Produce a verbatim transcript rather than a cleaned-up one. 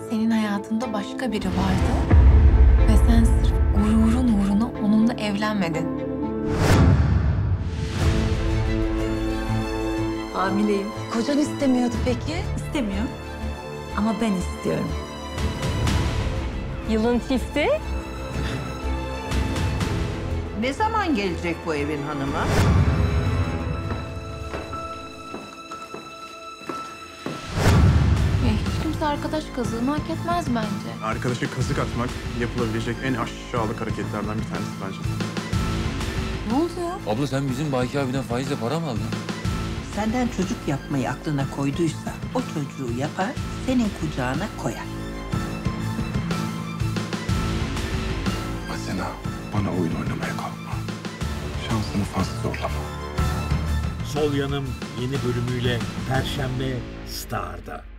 Senin hayatında başka biri vardı ve sen sırf gururun uğruna onunla evlenmedin. Hamileyim. Kocan istemiyordu peki? İstemiyor. Ama ben istiyorum. Yılın çifti. Ne zaman gelecek bu evin hanımı? Ya hiç kimse arkadaş kazığını hak etmez bence. Arkadaşa kazık atmak yapılabilecek en aşağılık hareketlerden bir tanesi bence. Ne oldu ya? Abla sen bizim Baki abiden faizle para mı aldın? Senden çocuk yapmayı aklına koyduysa o çocuğu yapar, senin kucağına koyar. Asena, bana oyun oynamaya kalkma. Şansını fazla zorlama. Sol Yanım yeni bölümüyle Perşembe Star'da.